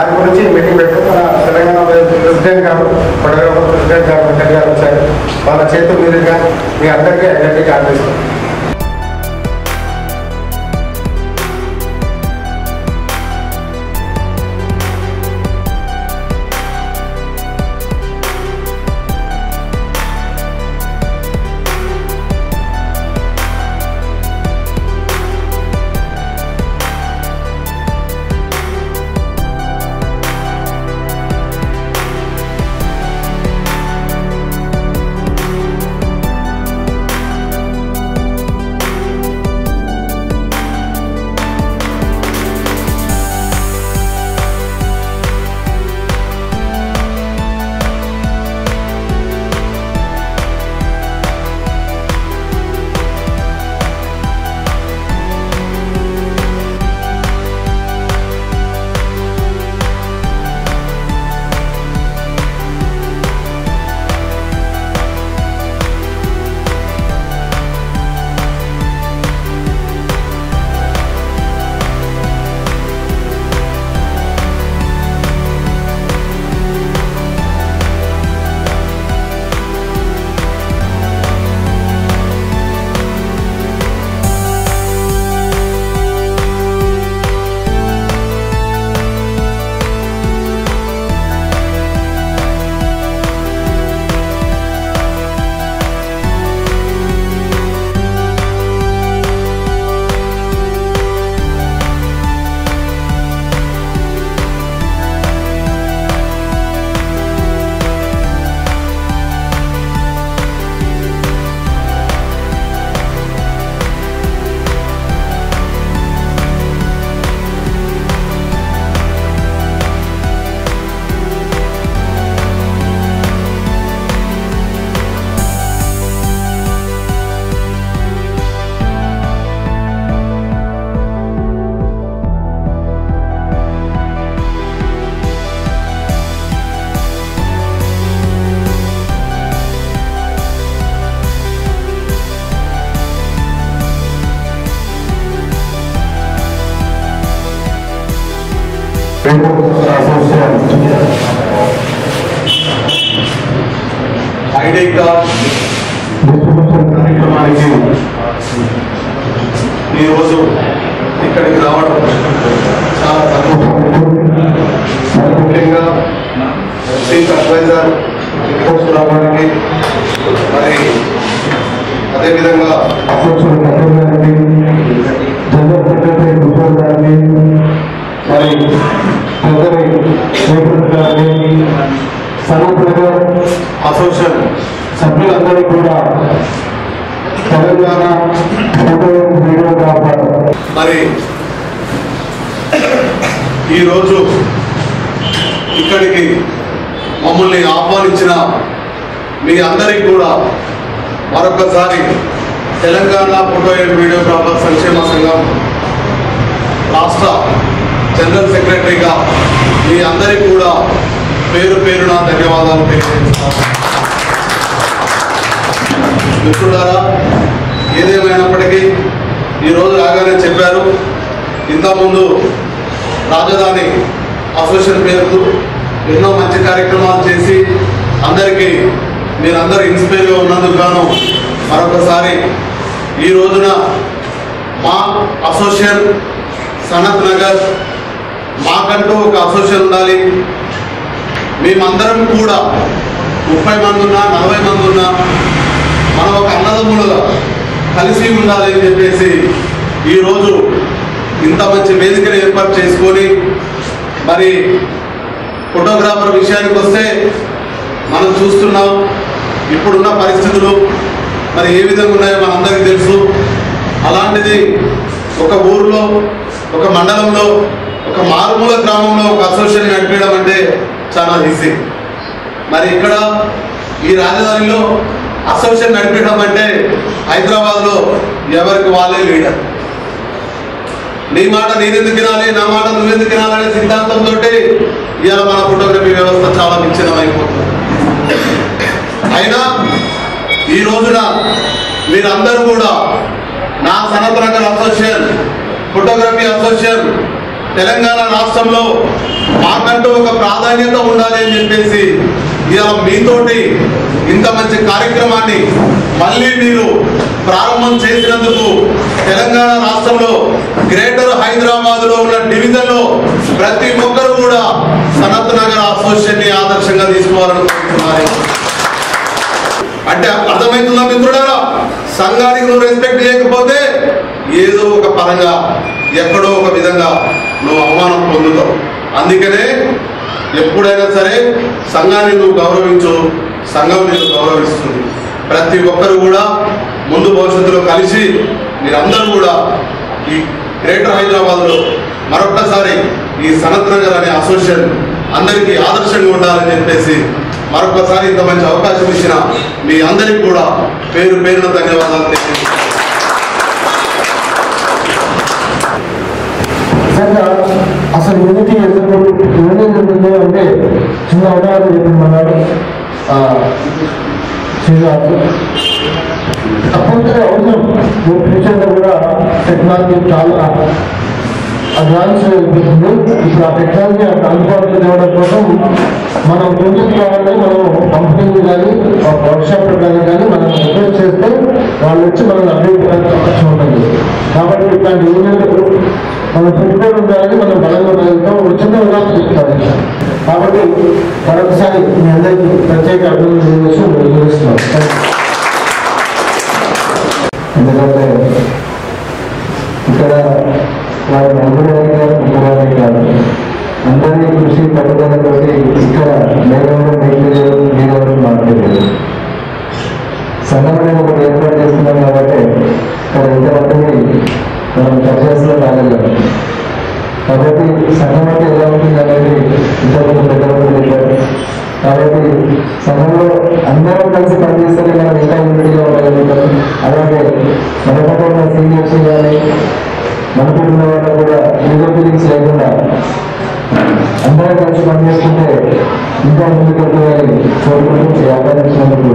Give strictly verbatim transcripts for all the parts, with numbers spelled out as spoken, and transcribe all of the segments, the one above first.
దాని గురించి మీటింగ్ పెట్టుకుని మన తెలంగాణ ప్రెసిడెంట్ గారు ఫోటోగ్రాఫర్ ప్రెసిడెంట్ గారు వెంకట్ గారు వచ్చారు. వాళ్ళ చేతుల మీదుగా మీ అందరికీ ఐడెంటిటీ కార్డు ఇస్తాం. ఐడి కార్డ్ కార్యక్రమానికి ఈరోజు ఇక్కడికి రావడం చాలా సంతోషం. ముఖ్యంగా చీఫ్ అడ్వైజర్ రావడానికి, మరి అదేవిధంగా జనరల్ సెక్రటరీ కుమార్ గారిని, మరి గారిని, సనత్నగర్ అసోసియేషన్ సభ్యులందరూ కూడా తెలంగాణ వీడియోగ్రాఫర్ మరి ఈరోజు ఇక్కడికి మమ్మల్ని ఆహ్వానించిన మీ అందరికీ కూడా మరొకసారి తెలంగాణ ఫోటో అండ్ వీడియోగ్రాఫర్ సంక్షేమ సంఘం రాష్ట్ర జనరల్ సెక్రటరీగా మీ అందరికీ కూడా పేరు పేరున ధన్యవాదాలు తెలియజేస్తున్నాను. మిత్రులారా, ఏదేమైనప్పటికీ ఈరోజు రాగానే చెప్పారు, ఇంతకుముందు రాజధాని అసోసియేషన్ పేరుతో ఎన్నో మంచి కార్యక్రమాలు చేసి అందరికీ మీరందరూ ఇన్స్పైర్గా ఉన్నందుకు గాను మరొకసారి ఈ రోజున మా అసోసియేషన్ సనత్ నగర్ మాకంటూ ఒక అసోసియేషన్ ఉండాలి, మేమందరం కూడా ముప్పై మంది ఉన్నా నలభై మంది ఉన్నా మనం ఒక అన్నదమ్ములుగా కలిసి ఉండాలి అని చెప్పేసి ఈరోజు ఇంత మంచి వేదికను ఏర్పాటు చేసుకొని, మరి ఫోటోగ్రాఫర్ విషయానికి వస్తే మనం చూస్తున్నాం ఇప్పుడున్న పరిస్థితులు మరి ఏ విధంగా ఉన్నాయో మనందరికీ తెలుసు. అలాంటిది ఒక ఊరిలో, ఒక మండలంలో, ఒక మారుమూల గ్రామంలో ఒక అసోసియేషన్ నడిపేయడం అంటే చాలా ఈజీ. మరి ఇక్కడ ఈ రాజధానిలో అసోసియేషన్ నడిపేయడం అంటే హైదరాబాద్లో ఎవరికి వాళ్ళే లీడర్. నీ మాట నేనెందుకు వినాలి, నా మాట నువ్వెందుకు వినాలనే సిద్ధాంతంతో ఇవాళ మన ఫోటోగ్రఫీ వ్యవస్థ చాలా విచ్ఛిన్నం అయిపోతుంది. అయినా ఈ రోజున మీరందరూ కూడా నా Sanath Nagar association, photography association Telangana రాష్ట్రంలో మాకంటూ ఒక ప్రాధాన్యత ఉండాలి అని చెప్పేసి ఇలా మీతోటి ఇంత మంచి కార్యక్రమాన్ని మళ్ళీ మీరు ప్రారంభం చేసినందుకు తెలంగాణ రాష్ట్రంలో గ్రేటర్ హైదరాబాద్ లో ఉన్న డివిజన్ లో ప్రతి ఒక్కరు కూడా సనత్ నగర్ అసోసియేషన్ ని ఆదర్శంగా తీసుకోవాలనుకుంటున్నారు. అంటే అర్థమవుతుందా మిత్రుడారా? సంఘానికి నువ్వు రెస్పెక్ట్ చేయకపోతే ఏదో ఒక పరంగా ఎక్కడో ఒక విధంగా నువ్వు అవమానం పొందుతావు. అందుకనే ఎప్పుడైనా సరే సంఘాన్ని నువ్వు గౌరవించు, సంఘం నేను గౌరవిస్తుంది. ప్రతి ఒక్కరు కూడా ముందు భవిష్యత్తులో కలిసి మీరందరూ కూడా ఈ గ్రేటర్ హైదరాబాద్లో మరొక్కసారి ఈ సనత్ నగర్ అనే అసోసియేషన్ అందరికీ ఆదర్శంగా ఉండాలని చెప్పేసి మరొకసారి ఇంత మంచి అవకాశం ఇచ్చిన మీ అందరికీ కూడా పేరు పేరున ధన్యవాదాలు తెలియజేస్తున్నాను. అసలు యూనిటీ ఎందుకు యూనియన్ ఎందుకు అంటే చిన్న ఉదాహరణ చెప్పమన్నాడు శ్రీరాజు. తప్పనిసరి అవసరం. ఫ్యూచర్లో కూడా టెక్నాలజీ చాలా అడ్వాన్స్ అయిపోతుంది. ఇప్పుడు ఆ టెక్నాలజీ అందుబాటులో తేవడం కోసం మనం కొంచెం కావాలని మనం కంపెనీలు కానీ వర్క్షాప్ కానీ కానీ మనం రిక్వెస్ట్ చేస్తే వాళ్ళు వచ్చి మనం అప్డేట్ అవకాశం ఉంటుంది. కాబట్టి ఇట్లాంటి యూనియన్లు మనం ప్రిపేర్ ఉండాలని మనం బలంగా ఉండగలుగుతాం. ఒక చిన్న ఉదాహరణ చెప్తారు. కాబట్టి మరొకసారి మీ అందరికీ ప్రత్యేక అభినందనలు తెలియజేస్తున్నాం. ఎందుకంటే ఇక్కడ వారి నలుగురే ముగ్గురే కాదు, అందరి కృషి పట్టుదలతో ఇక్కడ మేఘంలో మేఘలు నీరెవరు మాట్లాడలేదు. సంఘం అనేది ఒకటి ఏర్పాటు చేస్తున్నాం కాబట్టి ఇక్కడ ఇంతమందిని మనం చర్చలో రాగలిగాం. కాబట్టి సంఘం అంటే ఎలా ఉంటుంది అనేది ఇంతకుముందు పెద్దలు చెప్పారు. కాబట్టి సంఘంలో అందరం కలిసి పనిచేస్తే మనం ఇంకా యూనిటీగా ఉండగలుగుతాం. అలాగే మనకంటే ఉన్న సీనియర్స్ కానీ మనకున్న వాళ్ళు కూడా ఈగో ఫీలింగ్స్ లేకుండా అందరం కలిసి పనిచేస్తుంటే ఇంకా ముందుకెళ్తామని కోరుకుంటూ ఆహ్వానించినందుకు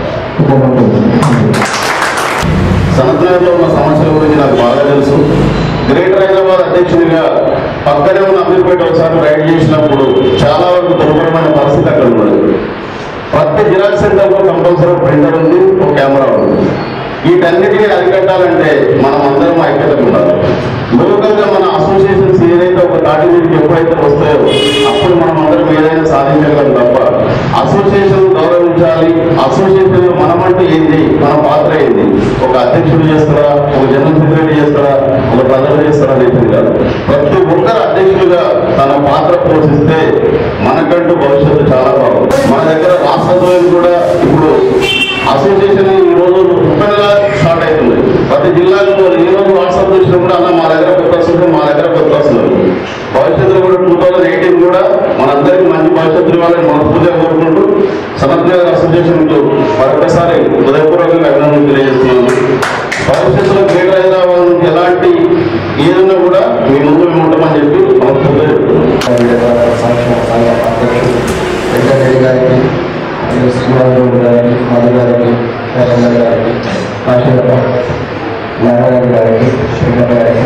సనత్ నగర్లో ఉన్న సమస్యల గురించి నాకు బాగా తెలుసు. గ్రేటర్ హైదరాబాద్ అధ్యక్షునిగా పక్కనే ఉన్న అమీర్పేట ఒకసారి రైడ్ చేసినప్పుడు చాలా వరకు దుర్భరమైన పరిస్థితి అక్కడ ఉన్నది. ప్రతి జిరాక్స్ సెంటర్లో కంపల్సరీ ప్రింటర్ ఉంది, ఒక కెమెరా ఉంది. వీటన్నిటినీ అరికట్టాలంటే మనం అందరం ఐక్యతగా ఉండాలి. లోకల్గా మన అసోసియేషన్స్ ఏదైతే ఒక తాటి మీదకి ఎప్పుడైతే వస్తాయో అప్పుడు మనం అందరం ఏదైనా సాధించగలం తప్ప అసోసియేషన్ గౌరవించాలి. అసోసియేషన్లో మనమంటూ ఏంటి, మన పాత్ర ఏంటి, ఒక అధ్యక్షుడు చేస్తారా, ఒక జనరల్ సెక్రటరీ చేస్తారా, ఒక ప్రజలు చేస్తారా అనేది కాదు. ప్రతి ఒక్కరు అధ్యక్షుడిగా తన పాత్ర పోషిస్తే మనకంటూ భవిష్యత్తు చాలా బాగుంది. మన దగ్గర రాష్ట్రంలో కూడా ఇప్పుడు అసోసియేషన్ ఈ రోజు ముప్పైగా స్టార్ట్ అవుతుంది. ప్రతి జిల్లాకు ఏ రోజు వాట్సాప్ వచ్చినప్పుడు అన్న మా దగ్గర కొత్త వస్తుంది, మా దగ్గర కొత్త వస్తున్నారు. భవిష్యత్తులో కూడా టూ థౌజండ్ ఎయిటీన్ కూడా మనందరికీ మంచి భవిష్యత్తు ఇవ్వాలని మనస్ఫూర్తిగా కోరుకుంటూ సనత్ నగర్ అసోసియేషన్కు మరొకసారి హృదయపూర్వకంగా అభినందనలు తెలియజేస్తున్నాను. భవిష్యత్తులో గ్రేటర్ హైదరాబాద్ నుంచి ఎలాంటి ఏదైనా కూడా మీ ముందు మేము ఉంటామని చెప్పి మనస్ఫూర్తిగా చెప్తున్నాను. వెంకటరెడ్డి గారికి, శ్రీరాజు గారికి, మధు గారికి, నరేంద్ర గారికి, కాశీరావు నారాయణ గారికి, శ్రీధర్ గారికి,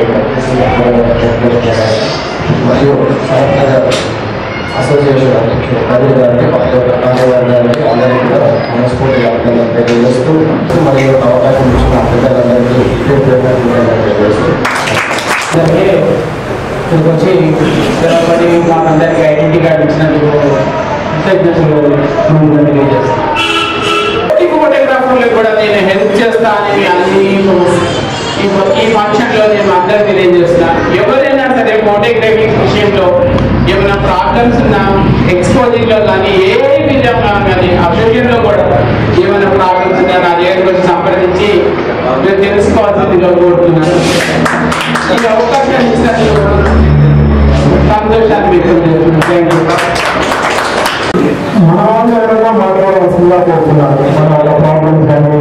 మరియు సనత్ నగర్ అసోసియేషన్ అధ్యక్షుడు రవి గారికి, కాశీరావు గారికి అందరికీ కూడా మనస్ఫూర్తిగా అభినందనలు తెలియజేస్తూ మరియు అవకాశం ఇచ్చిన పెద్దలందరికీ తెలియజేస్తూ ఇక్కడికి వచ్చి స్థిరపడి మాకందరికీ ఐడెంటిటీ కార్డు ఇచ్చినందుకు ఫోటోగ్రాఫర్లకు కూడా నేను హెల్ప్ చేస్తా అని అన్ని ఈ ఫంక్షన్లో నేను అందరికీ తెలియజేస్తున్నాను. ఎవరైనా సరే ఫోటోగ్రఫీ విషయంలో ఏమైనా ప్రాబ్లమ్స్ ఉన్నా ఎక్స్పోజింగ్లో కానీ ఏ విధంగా కానీ అసోసియేషన్లో కూడా ఏమైనా ప్రాబ్లమ్స్ ఉన్నా నా దగ్గరికి వచ్చి సంప్రదించి నేను తెలుసుకోవాల్సిందిగా కోరుతున్నాను. ఈ అవకాశం ఇచ్చినందుకు సంతోషాన్ని వ్యక్తం చేస్తున్నాను. మన వాళ్ళు ఎవరైనా మాట్లాడవలసిందిగా కోరుతున్నారు. మన వాళ్ళ ప్రాబ్లమ్స్ కానీ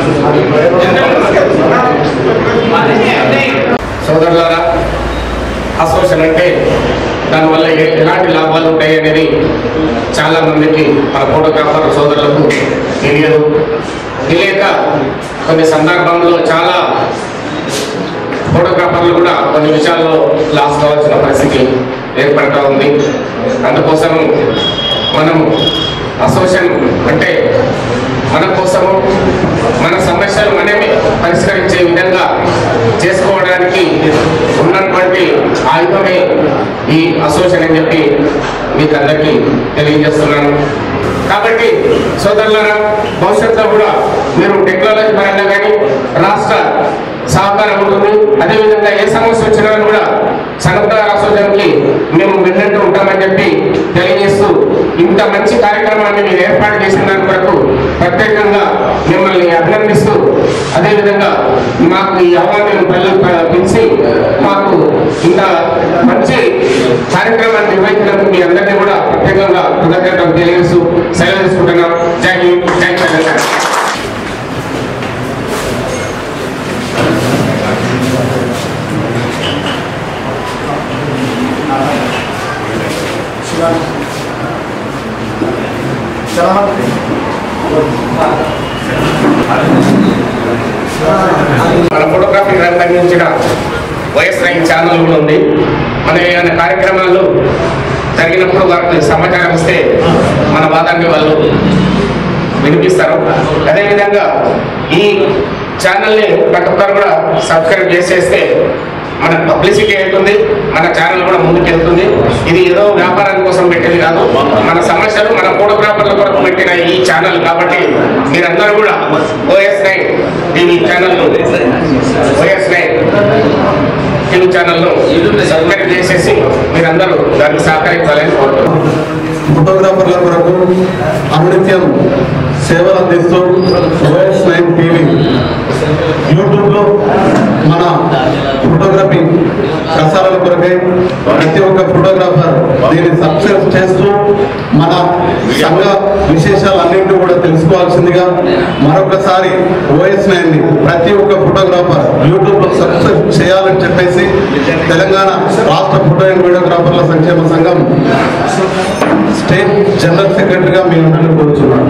సోదరులారా, అసోసియేషన్ అంటే దానివల్ల ఎలాంటి లాభాలు ఉంటాయి అనేది చాలా మందికి మన ఫోటోగ్రాఫర్ సోదరులకు తెలియదు. తెలియక కొన్ని సందర్భంలో చాలా ఫోటోగ్రాఫర్లు కూడా కొన్ని విషయాల్లో లాస్ కావాల్సిన పరిస్థితి ఏర్పడుతూ ఉంది. అందుకోసం మనం అసోసియేషన్ అంటే మన కోసము మన సమస్యలు మనమే పరిష్కరించే విధంగా చేసుకోవడానికి ఉన్నటువంటి ఆయుధమే ఈ అసోసియేషన్ అని చెప్పి మీకు అందరికీ తెలియజేస్తున్నాను. కాబట్టి సోదరులారా, భవిష్యత్తులో కూడా మీరు టెక్నాలజీ పరంగా కానీ రాష్ట్ర సహకారం ఉంటుంది. అదేవిధంగా ఏ సమస్య వచ్చినా కూడా సంయుక్త అసోసియేషన్కి మేము విన్నట్టు ఉంటామని చెప్పి తెలియజేస్తూ ఇంత మంచి కార్యక్రమాన్ని మీరు ఏర్పాటు చేసిన దాని కొరకు ప్రత్యేకంగా మిమ్మల్ని అభినందిస్తూ, అదేవిధంగా మాకు ఈ ఆహ్వానం పిలిచి మాకు ఇంత మంచి కార్యక్రమాన్ని నిర్వహించినందుకు మీ అందరినీ కూడా ప్రత్యేకంగా కృతజ్ఞతలు తెలియజేస్తూ సెలవు తీసుకుంటున్నాం. జై హింద్, జై తెలంగాణ. మన ఫోటోగ్రఫీ సంబంధించిన వైఎస్ నైన్ ఛానల్ కూడా ఉంది. మన ఏమైనా కార్యక్రమాలు జరిగినప్పుడు వారికి సమాచారం ఇస్తే మన వాదాన్ని వాళ్ళు వినిపిస్తారు. అదేవిధంగా ఈ ఛానల్ని ప్రతి ఒక్కరు కూడా సబ్స్క్రైబ్ చేసేస్తే మన పబ్లిసిటీ అవుతుంది, మన ఛానల్ కూడా ముందుకు వెళ్తుంది. ఇది ఏదో వ్యాపారం కోసం పెట్టేది కాదు, మన సమస్యలు మన ఫోటోగ్రాఫర్ల కొరకు పెట్టిన ఈ ఛానల్. కాబట్టి మీరందరూ కూడా OS nine TV channel OS nine TV ఛానల్ను సబ్స్క్రైబ్ చేసేసి మీరందరూ దానికి సహకరించాలని కోరుతున్నాను. ఫోటోగ్రాఫర్ల కొరకు అనునిత్యం సేవలు అందిస్తూ ఓఎస్ నైన్ టీవీ యూట్యూబ్లో మన ఫోటోగ్రఫీ ప్రసారాల కొరకై ప్రతి ఒక్క ఫోటోగ్రాఫర్ దీన్ని సబ్స్క్రైబ్ చేస్తూ మన సంఘ విశేషాలన్నింటినీ కూడా తెలుసుకోవాల్సిందిగా మరొకసారి ఓఎస్ నైన్ ప్రతి ఒక్క ఫోటోగ్రాఫర్ యూట్యూబ్లో సబ్స్క్రైబ్ చేయాలని చెప్పేసి తెలంగాణ రాష్ట్ర ఫోటో అండ్ వీడియోగ్రాఫర్ల సంక్షేమ సంఘం స్టేట్ జనరల్ సెక్రటరీగా మీ అందరినీ కోరుచున్నాను.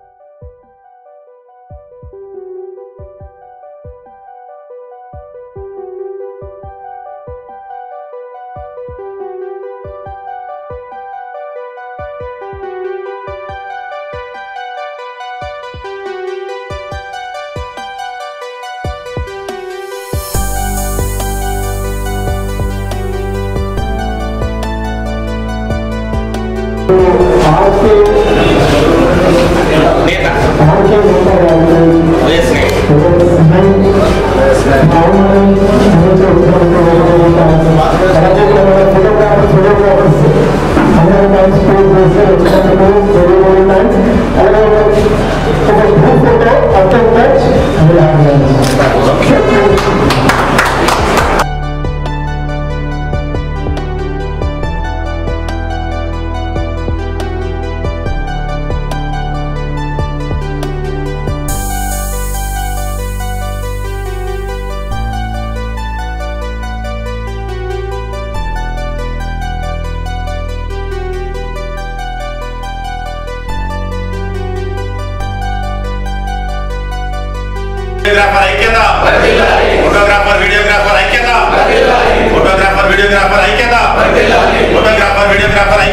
ఫోటోగ్రాఫర్ ఐక్యత, ఫోటోగ్రాఫర్ వీడియోగ్రాఫర్ ఐక్యత, ఫోటోగ్రాఫర్ వీడియోగ్రాఫర్ ఐక్యత, ఫోటోగ్రాఫర్ వీడియోగ్రాఫర్ ఐక్యత.